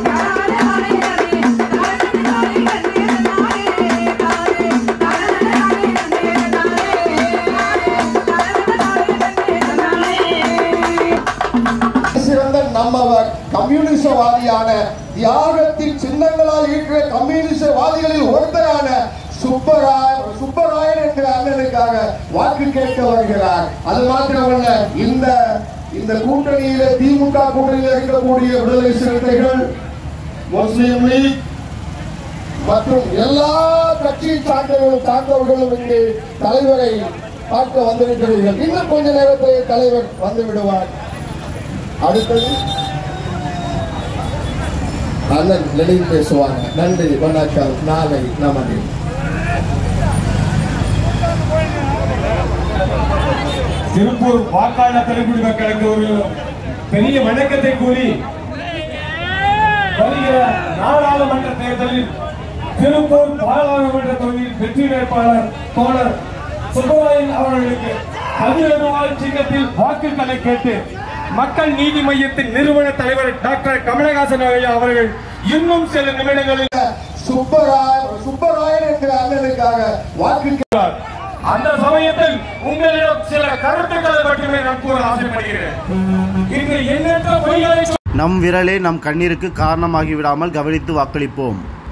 நம்மவர் கம்யூனிசவாதியான தியாகத்தின் சின்னங்களால் இருக்கிற கம்யூனிசவாதிகளில் ஒருத்தரான சுப்பராயன் என்கிற அண்ணனுக்காக வாக்கு கேட்க வருகிறார். அது மாத்திரமல்ல, இந்த கூட்டணியில திமுக கூட்டணியில் இருக்கக்கூடிய விடுதலை சிறுத்தைகள், முஸ்லிம் லீக் மற்றும் எல்லா கட்சியை சார்ந்தவர்களும் இங்கு தலைவரை பார்க்க வந்திருக்கிறீர்கள். இன்னும் கொஞ்ச நேரத்தில் தலைவர் வந்து விடுவார். அடுத்தது அண்ணன் லெனின் பேசுவாங்க. நன்றி, வணக்கம். நாளை நமது திருப்பூர் வாக்காளர் தலைமுறை மக்களுக்கு ஒரு பெரிய வணக்கத்தை கூறி வருகிற நாடாளுமன்ற தேர்தலில் திருப்பூர் பாராளுமன்ற தொகுதியில் வெற்றி வேட்பாளர் தோழர் சுப்பராயன் அவர்களுக்கு 11 சின்னத்தில் வாக்குகளை கேட்டு மக்கள் நீதி மையத்தின் நிறுவன தலைவர் டாக்டர் கமலஹாசன் அவர்கள் இன்னும் சில நிமிடங்களில் சுப்பராயன் என்கிற அண்ணனுக்காக வாக்கு கேட்டார். அந்த சமயத்தில் உங்களிடம் சில கருத்துக்களை மட்டுமே நான் கூற ஆசைப்படுகிறேன். இன்று எண்ணற்ற பொய்களை நம் விரலே நம் கண்ணீருக்கு காரணமாகி விடாமல் கவனித்து வாக்களிப்போம்.